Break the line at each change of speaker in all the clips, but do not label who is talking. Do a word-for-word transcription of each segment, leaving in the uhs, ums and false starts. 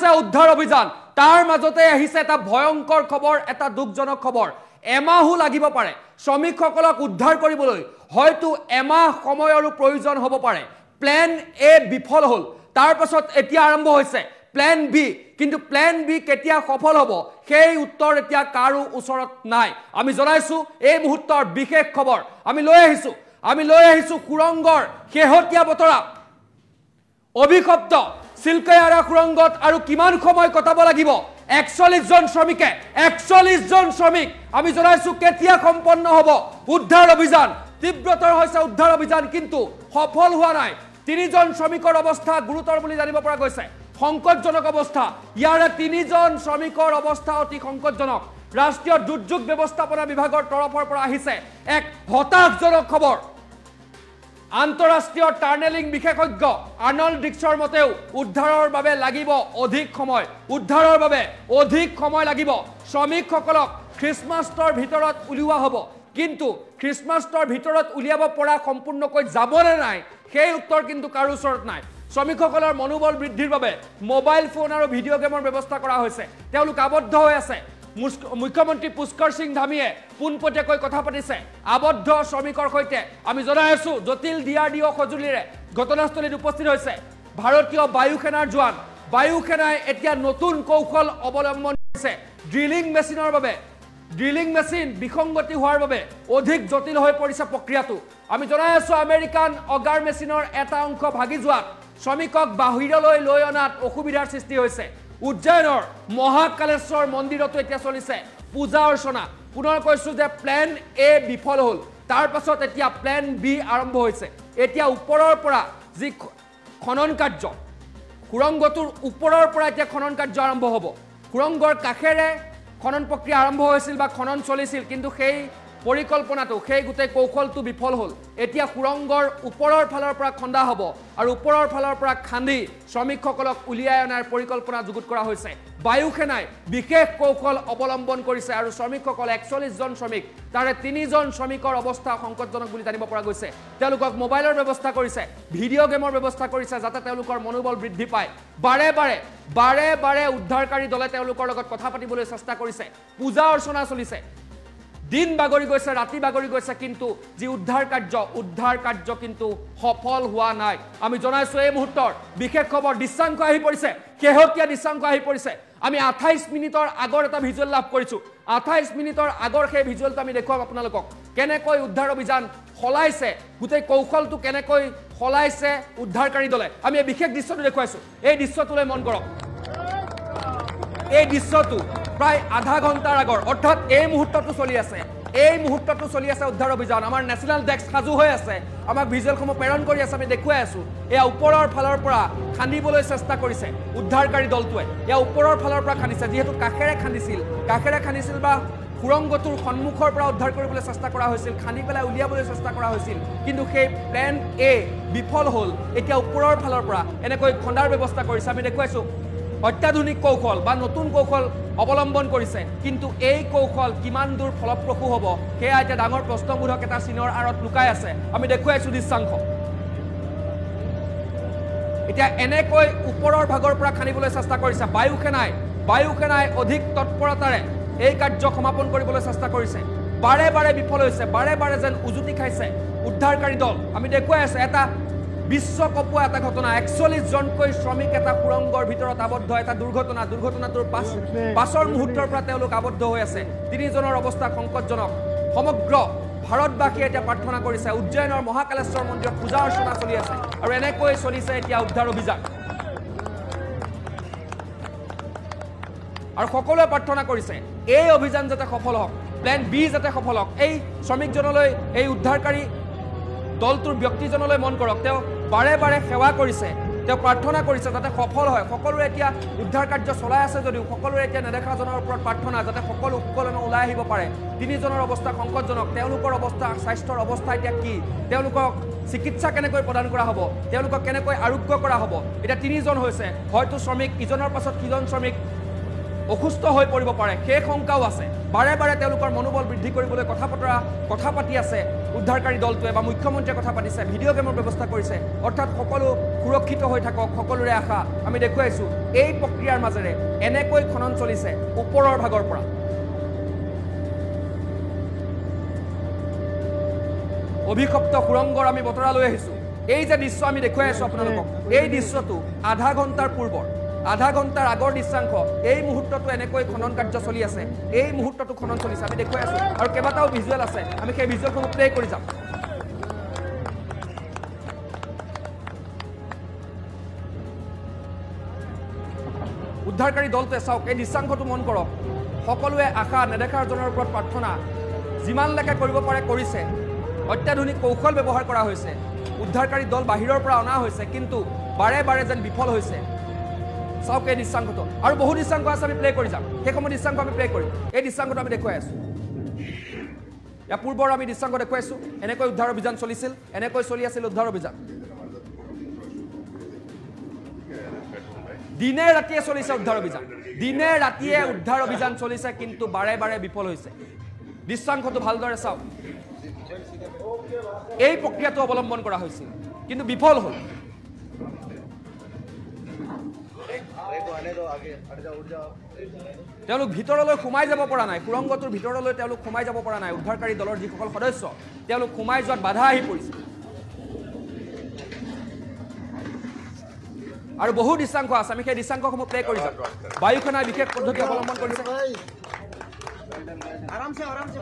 উদ্ধাৰ অভিযান তাৰ মাজতে আহিছে এটা ভয়ংকৰ খবৰ এটা দুখজনক খবৰ এমাহু লাগিব পাৰে শ্ৰমিকসকলক উদ্ধাৰ কৰিবলৈ হয়তো এমাহ সময়ৰ প্ৰয়োজন হ'ব পাৰে প্ল্যান এ বিফল হ'ল তাৰ পাছত এতিয়া আৰম্ভ হৈছে প্ল্যান বি কিন্তু প্ল্যান বি কেতিয়া সফল হ'ব সেই উত্তৰ এতিয়া কাৰো ওচৰত নাই আমি জনাইছো এই মুহূৰ্তৰ বিশেষ খবৰ আমি লৈ আহিছো আমি লৈ আহিছো সুৰংগৰ হেহতিয়া বতৰা অভিশপ্ত সিলকায়াৰা সুৰংগত আৰু কিমান সময় কটাব লাগিব একচল্লিশ জন শ্ৰমিকে একচল্লিশ জন শ্ৰমিক আমি জনাইছো কেতিয়া সম্পন্ন হ'ব উদ্ধাৰ অভিযান তীব্ৰতৰ হৈছে উদ্ধাৰ অভিযান কিন্তু সফল হোৱা নাই তিনিজন শ্ৰমিকৰ অৱস্থা গুৰুতৰ বুলি জানিব পৰা গৈছে সংকটজনক অৱস্থা ইয়াৰে তিনিজন শ্ৰমিকৰ অৱস্থা অতি সংকটজনক ৰাষ্ট্ৰীয় দুৰ্যোগ ব্যৱস্থাপনা বিভাগৰ তৰফৰ পৰা আহিছে এক হতাশজনক খবৰ আন্তঃৰাষ্ট্ৰীয় টাৰ্নেলিং বিশেষজ্ঞ আৰ্নল্ড ডিক্সৰ মতেও উদ্ধাৰৰ বাবে লাগিব অধিক সময় উদ্ধাৰৰ বাবে অধিক সময় লাগিব শ্ৰমিকসকলক খ্ৰীষ্টমাছৰ ভিতৰত উলিওৱা হ'ব কিন্তু খ্ৰীষ্টমাছৰ ভিতৰত উলিয়াব পৰা সম্পূৰ্ণকৈ যাবনে নাই সেই উত্তৰ কিন্তু কাৰো ওচৰত নাই শ্ৰমিকসকলৰ মনোবল বৃদ্ধিৰ বাবে মোবাইল ফোন আৰু ভিডিঅ' গেমৰ ব্যৱস্থা কৰা হৈছে তেওঁলোক আবদ্ধ হৈ আছে মুখ্যমন্ত্ৰী পুষ্কৰ সিং ধামীয়ে পোনপটীয়াকৈ কথা পাতিছে আবদ্ধ শ্ৰমিকৰ সৈতে আমি জনাই আছো জটিল ডিআৰডিঅ সজুলিৰে ঘটনাস্থলীত উপস্থিত হৈছে ভাৰতীয় বায়ু সেনাৰ জোৱান বায়ু সেনাই এতিয়া নতুন কৌশল অৱলম্বন কৰিছে ড্ৰিলিং মেচিনৰ বাবে ড্ৰিলিং মেচিন বিসংগতি হোৱাৰ বাবে অধিক জটিল হৈ পৰিছে প্ৰক্ৰিয়াটো আমি জনাই আছো আমেৰিকান অগাৰ মেচিনৰ এটা অংশ ভাগি যোৱাত শ্ৰমিকক বাহিৰলৈ লৈ অনাত অসুবিধাৰ সৃষ্টি হৈছে উজ্জয়নৰ মহাকালেশ্বৰ মন্দিৰতো এতিয়া চলিছে পূজা অৰ্চনা পুনৰ কৈছো যে প্ল্যান এ বিফল হ'ল তাৰ পাছত এতিয়া প্ল্যান বি আৰম্ভ হৈছে এতিয়া ওপৰৰ পৰা যি খনন কাৰ্য সুৰংগটোৰ ওপৰৰ পৰা এতিয়া খনন কাৰ্য আৰম্ভ হ'ব সুৰংগৰ কাষেৰে খনন প্ৰক্ৰিয়া আৰম্ভ হৈছিল বা খনন চলিছিল কিন্তু সেই পৰিকল্পনাটো সেই গোটেই কৌশলটো বিফল হ'ল এতিয়া সুৰংগৰ ওপৰৰ ফালৰ পৰা খন্দা হ'ব আৰু ওপৰৰ ফালৰ পৰা খান্দি শ্ৰমিকসকলক উলিয়াই অনাৰ পৰিকল্পনা যুগুত কৰা হৈছে বায়ু সেনাই বিশেষ কৌশল অৱলম্বন কৰিছে আৰু শ্ৰমিকসকল একচল্লিশ জন শ্ৰমিক তাৰে তিনিজন শ্ৰমিকৰ অৱস্থা সংকটজনক বুলি জানিব পৰা গৈছে তেওঁলোকক মোবাইলৰ ব্যৱস্থা কৰিছে ভিডিঅ' গেমৰ ব্যৱস্থা কৰিছে যাতে তেওঁলোকৰ মনোবল বৃদ্ধি পায় বাৰে বাৰে বাৰে বাৰে উদ্ধাৰকাৰী দলে তেওঁলোকৰ লগত কথা পাতিবলৈ চেষ্টা কৰিছে পূজা অৰ্চনা চলিছে দিন বাগৰি গৈছে ৰাতি বাগৰি গৈছে কিন্তু যি উদ্ধাৰ কাৰ্য উদ্ধাৰ কাৰ্য কিন্তু সফল হোৱা নাই আমি জনাইছো এই মুহূৰ্তৰ বিশেষ খবৰ দৃশ্যাংক আহি পৰিছে কেহতিয়া দৃশ্যাংক আহি পৰিছে আমি আঠাইশ মিনিটৰ আগৰ এটা ভিজুৱেল লাভ কৰিছো আঠাইশ মিনিটৰ আগৰ সেই ভিজুৱেলটো আমি দেখুৱাম আপোনালোকক কেনেকৈ উদ্ধাৰ অভিযান খলাইছে গোটেই কৌশলটো কেনেকৈ খলাইছে উদ্ধাৰকাৰী দলে আমি এই বিশেষ দৃশ্যটো দেখুৱাইছো এই দৃশ্যটোলৈ মন কৰক এই দৃশ্যটো প্ৰায় আধা ঘণ্টাৰ আগৰ অৰ্থাৎ এই মুহূৰ্তটো চলি আছে এই মুহূৰ্তটো চলি আছে উদ্ধাৰ অভিযান আমাৰ নেশ্যনেল ডেস্ক সাজু হৈ আছে আমাক ভিজুৱেলসমূহ প্ৰেৰণ কৰি আছে আমি দেখুৱাই আছো এয়া ওপৰৰ ফালৰ পৰা খান্দিবলৈ চেষ্টা কৰিছে উদ্ধাৰকাৰী দলটোৱে এয়া ওপৰৰ ফালৰ পৰা খান্দিছে যিহেতু কাষেৰে খান্দিছিল কাষেৰে খান্দিছিল বা সুৰংগটোৰ সন্মুখৰ পৰা উদ্ধাৰ কৰিবলৈ চেষ্টা কৰা হৈছিল খান্দি পেলাই উলিয়াবলৈ চেষ্টা কৰা হৈছিল কিন্তু সেই প্ল্যান এ বিফল হ'ল এতিয়া ওপৰৰ ফালৰ পৰা এনেকৈ খন্দাৰ ব্যৱস্থা কৰিছে আমি দেখুৱাইছো অত্যাধুনিক কৌশল বা নতুন কৌশল অৱলম্বন কৰিছে কিন্তু এই কৌশল কিমান দূৰ ফলপ্ৰসূ হ'ব সেয়া এতিয়া ডাঙৰ প্ৰশ্নবোধক এটা চিনৰ আঁৰত লুকাই আছে আমি দেখুৱাইছো দৃশ্যাংশ এতিয়া এনেকৈ ওপৰৰ ভাগৰ পৰা খানিবলৈ চেষ্টা কৰিছে বায়ু সেনাই বায়ু সেনাই অধিক তৎপৰতাৰে এই কাৰ্য সমাপন কৰিবলৈ চেষ্টা কৰিছে বাৰে বাৰে বিফল হৈছে বাৰে বাৰে যেন উজুতি খাইছে উদ্ধাৰকাৰী দল আমি দেখুৱাই আছে এটা বিশ্ব কপোৱা এটা ঘটনা একচল্লিশ জনকৈ শ্ৰমিক এটা সুৰংগৰ ভিতৰত আবদ্ধ এটা দুৰ্ঘটনা দুৰ্ঘটনাটোৰ পাছৰ মুহূৰ্তৰ পৰা তেওঁলোক আবদ্ধ হৈ আছে তিনিজনৰ অৱস্থা সংকটজনক সমগ্ৰ ভাৰতবাসীয়ে এতিয়া প্ৰাৰ্থনা কৰিছে উজ্জয়নৰ মহাকালেশ্বৰ মন্দিৰত পূজা অৰ্চনা চলি আছে আৰু এনেকৈ চলিছে এতিয়া উদ্ধাৰ অভিযান আৰু সকলোৱে প্ৰাৰ্থনা কৰিছে এই অভিযান যাতে সফল হওক প্ল্যান বি যাতে সফল হওক এই শ্ৰমিকজনলৈ এই উদ্ধাৰকাৰী দলটোৰ ব্যক্তিজনলৈ মন কৰক তেওঁ বাৰে বাৰে সেৱা কৰিছে তেওঁ প্ৰাৰ্থনা কৰিছে যাতে সফল হয় সকলোৰে এতিয়া উদ্ধাৰ কাৰ্য চলাই আছে যদিও সকলোৰে এতিয়া নেদেখাজনৰ ওপৰত প্ৰাৰ্থনা যাতে সকলো উৎকলন ওলাই আহিব পাৰে তিনিজনৰ অৱস্থা সংকটজনক তেওঁলোকৰ অৱস্থা স্বাস্থ্যৰ অৱস্থা এতিয়া কি তেওঁলোকক চিকিৎসা কেনেকৈ প্ৰদান কৰা হ'ব তেওঁলোকক কেনেকৈ আৰোগ্য কৰা হ'ব এতিয়া তিনিজন হৈছে হয়তো শ্ৰমিক ইজনৰ পাছত কিজন শ্ৰমিক অসুস্থ হৈ পৰিব পাৰে সেই শংকাও আছে বাৰে বাৰে তেওঁলোকৰ মনোবল বৃদ্ধি কৰিবলৈ কথা পতৰা কথা পাতি আছে উদ্ধাৰকাৰী দলটোৱে বা মুখ্যমন্ত্ৰীয়ে কথা পাতিছে ভিডিঅ' গেমৰ ব্যৱস্থা কৰিছে অৰ্থাৎ সকলো সুৰক্ষিত হৈ থাকক সকলোৰে আশা আমি দেখুৱাইছো এই প্ৰক্ৰিয়াৰ মাজেৰে এনেকৈ খনন চলিছে ওপৰৰ ভাগৰ পৰা অভিক্ষপ্ত সুৰংগৰ আমি বতৰা লৈ আহিছো এই যে দৃশ্য আমি দেখুৱাই আছো আপোনালোকক এই দৃশ্যটো আধা ঘণ্টাৰ পূৰ্বৰ আধা ঘণ্টাৰ আগৰ দৃশ্যাংশ এই মুহূৰ্তটো এনেকৈ খনন কাৰ্য চলি আছে এই মুহূৰ্তটো খনন চলিছে আমি দেখুৱাই আছো আৰু কেইবাটাও ভিজুৱেল আছে আমি সেই ভিজুৱেলসমূহ প্লে কৰি যাম উদ্ধাৰকাৰী দলটোৱে চাওক এই দৃশ্যাংশটো মন কৰক সকলোৱে আশা নেদেখাৰজনৰ ওপৰত প্ৰাৰ্থনা যিমানলৈকে কৰিব পাৰে কৰিছে অত্যাধুনিক কৌশল ব্যৱহাৰ কৰা হৈছে উদ্ধাৰকাৰী দল বাহিৰৰ পৰা অনা হৈছে কিন্তু বাৰে বাৰে যেন বিফল হৈছে চাওক এই দৃশ্যাংশটো আৰু বহু দৃশ্যাংশ আছে আমি প্লে কৰি যাম সেইসমূহ দৃশ্যাংশ আমি প্লে কৰিম এই দৃশ্যাংশটো আমি দেখুৱাই আছো ইয়াৰ পূৰ্বৰ আমি দৃশ্যাংশ দেখুৱাইছো এনেকৈ উদ্ধাৰ অভিযান চলিছিল এনেকৈ চলি আছিল উদ্ধাৰ অভিযান দিনে ৰাতিয়ে চলিছে উদ্ধাৰ অভিযান দিনে ৰাতিয়ে উদ্ধাৰ অভিযান চলিছে কিন্তু বাৰে বাৰে বিফল হৈছে দৃশ্যাংশটো ভালদৰে চাওক এই প্ৰক্ৰিয়াটো অৱলম্বন কৰা হৈছিল কিন্তু বিফল হ'ল তেওঁলোক ভিতৰলৈ সোমাই যাব পৰা নাই সুৰংগটোৰ ভিতৰলৈ তেওঁলোক সোমাই যাব পৰা নাই উদ্ধাৰকাৰী দলৰ যিসকল সদস্য তেওঁলোক সোমাই যোৱাত বাধা আহি পৰিছে আৰু বহু দৃশ্যাংশ আছে আমি সেই দৃশ্যাংশসমূহ প্লে কৰি যাম বায়ুসেনাই বিশেষ পদ্ধতি অৱলম্বন কৰিছে আৰামছে আৰামছে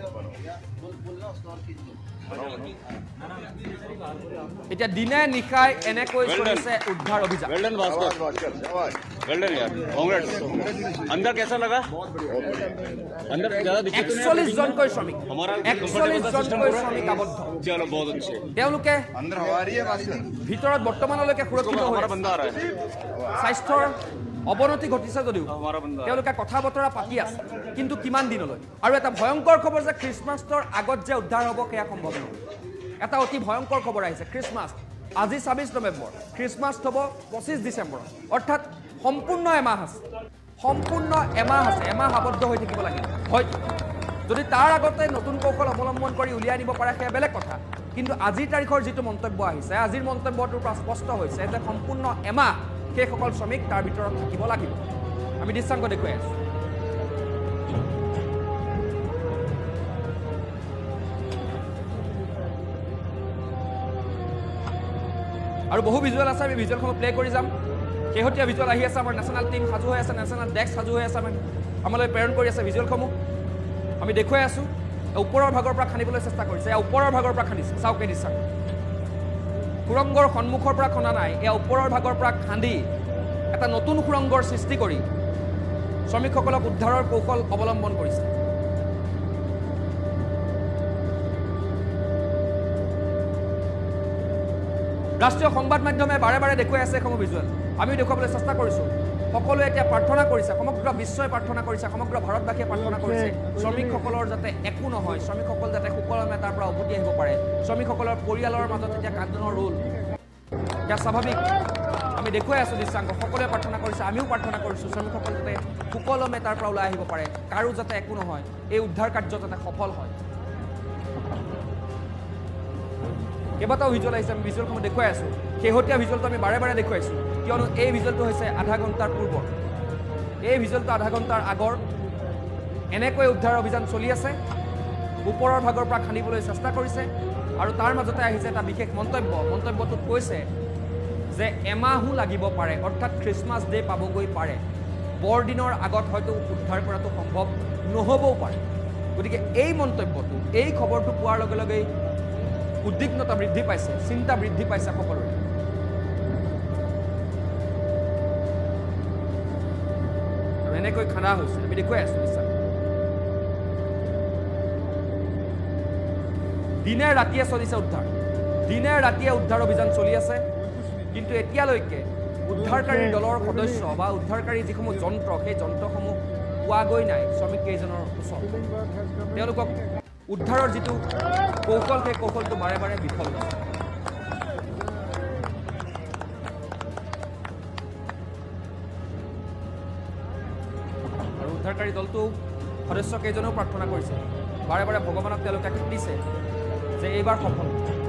এতিয়া দিনে নিশাই এনেকৈ চলিছে উদ্ধাৰ অভিযান
वेल्डन भास्कर वेल्डन यार कांग्रेस अंदर कैसा लगा अंदर ज्यादा दिक्कत नहीं
একচল্লিশ জনকৈ শ্ৰমিক একচল্লিশ জনকৈ শ্ৰমিক আবদ্ধ
चलो बहुत अच्छे
তেওঁলোকে
अंदर हवा आ रही है
ভিতৰত বৰ্তমানলৈকে সুৰক্ষিত হৈ
हमारा बंदा आ रहा है
স্বাস্থ্যৰ অৱনতি ঘটিছে যদিও তেওঁলোকে কথা বতৰা পাতি আছে কিন্তু কিমান দিনলৈ আৰু এটা ভয়ংকৰ খবৰ যে খ্ৰীষ্টমাছৰ আগত যে উদ্ধাৰ হ'ব সেয়া সম্ভৱ নহয় এটা অতি ভয়ংকৰ খবৰ আহিছে খ্ৰীষ্টমাছ আজি ছাব্বিছ নৱেম্বৰ খ্ৰীষ্টমাছ হ'ব পঁচিছ ডিচেম্বৰ অৰ্থাৎ সম্পূৰ্ণ এমাহ আছে সম্পূৰ্ণ এমাহ আছে এমাহ আবদ্ধ হৈ থাকিব লাগিব হয়তো যদি তাৰ আগতে নতুন কৌশল অৱলম্বন কৰি উলিয়াই নিব পাৰে সেয়া বেলেগ কথা কিন্তু আজিৰ তাৰিখৰ যিটো মন্তব্য আহিছে আজিৰ মন্তব্যটোৰ পৰা স্পষ্ট হৈছে যে সম্পূৰ্ণ এমাহ সেইসকল শ্ৰমিক তাৰ ভিতৰত থাকিব লাগিব আমি দৃশ্যাংশ দেখুৱাই আছো আৰু বহু ভিজুৱেল আছে আমি ভিজুৱেলসমূহ প্লে কৰি যাম শেহতীয়া ভিজুৱেল আহি আছে আমাৰ নেশ্যনেল টিম সাজু হৈ আছে নেশ্যনেল ডেস্ক সাজু হৈ আছে আমি আমালৈ প্ৰেৰণ কৰি আছে ভিজুৱেলসমূহ আমি দেখুৱাই আছো ওপৰৰ ভাগৰ পৰা খান্দিবলৈ চেষ্টা কৰিছে এয়া ওপৰৰ ভাগৰ পৰা খান্দিছে চাওক এই দৃশ্য সুৰংগৰ সন্মুখৰ পৰা খনা নাই এয়া ওপৰৰ ভাগৰ পৰা খান্দি এটা নতুন সুৰংগৰ সৃষ্টি কৰি শ্ৰমিকসকলক উদ্ধাৰৰ কৌশল অৱলম্বন কৰিছে ৰাষ্ট্ৰীয় সংবাদ মাধ্যমে বাৰে বাৰে দেখুৱাই আছে এইসমূহ ভিজুৱেল আমিও দেখুৱাবলৈ চেষ্টা কৰিছোঁ সকলোৱে এতিয়া প্ৰাৰ্থনা কৰিছে সমগ্ৰ বিশ্বই প্ৰাৰ্থনা কৰিছে সমগ্ৰ ভাৰতবাসীয়ে প্ৰাৰ্থনা কৰিছে শ্ৰমিকসকলৰ যাতে একো নহয় শ্ৰমিকসকল যাতে সুকলমে তাৰ পৰা উভতি আহিব পাৰে শ্ৰমিকসকলৰ পৰিয়ালৰ মাজত এতিয়া কান্দোনৰ ৰোল এতিয়া স্বাভাৱিক আমি দেখুৱাই আছোঁ দৃশ্যাংশ সকলোৱে প্ৰাৰ্থনা কৰিছে আমিও প্ৰাৰ্থনা কৰিছোঁ শ্ৰমিকসকল যাতে সুকলমে তাৰ পৰা ওলাই আহিব পাৰে কাৰো যাতে একো নহয় এই উদ্ধাৰ কাৰ্য যাতে সফল হয় কেইবাটাও ভিজুৱেল আহিছে আমি ভিজুৱেলসমূহ দেখুৱাই আছোঁ শেহতীয়া ভিজুৱেলটো আমি বাৰে বাৰে দেখুৱাইছোঁ কিয়নো এই ভিজুৱেলটো হৈছে আধা ঘণ্টাৰ পূৰ্বৰ এই ভিজুৱেলটো আধা ঘণ্টাৰ আগৰ এনেকৈ উদ্ধাৰ অভিযান চলি আছে ওপৰৰ ভাগৰ পৰা খান্দিবলৈ চেষ্টা কৰিছে আৰু তাৰ মাজতে আহিছে এটা বিশেষ মন্তব্য মন্তব্যটোত কৈছে যে এমাহো লাগিব পাৰে অৰ্থাৎ খ্ৰীষ্টমাছ ডে পাবগৈ পাৰে বৰদিনৰ আগত হয়তো উদ্ধাৰ কৰাটো সম্ভৱ নহ'বও পাৰে গতিকে এই মন্তব্যটো এই খবৰটো পোৱাৰ লগে লগেই উদ্বিগ্নতা বৃদ্ধি পাইছে চিন্তা বৃদ্ধি পাইছে সকলোৰে আৰু এনেকৈ খানা হৈছে আমি দেখুৱাই আছোঁ নিশ্চয় দিনে ৰাতিয়ে চলিছে উদ্ধাৰ দিনে ৰাতিয়ে উদ্ধাৰ অভিযান চলি আছে কিন্তু এতিয়ালৈকে উদ্ধাৰকাৰী দলৰ সদস্য বা উদ্ধাৰকাৰী যিসমূহ যন্ত্ৰ সেই যন্ত্ৰসমূহ পোৱাগৈ নাই শ্ৰমিক কেইজনৰ ওচৰত তেওঁলোকক উদ্ধাৰৰ যিটো কৌশল সেই কৌশলটো বাৰে বাৰে বিফল হৈছে আৰু উদ্ধাৰকাৰী দলটো সদস্য কেইজনেও প্ৰাৰ্থনা কৰিছে বাৰে বাৰে ভগৱানক তেওঁলোকে খান্দিছে যে এইবাৰ সফল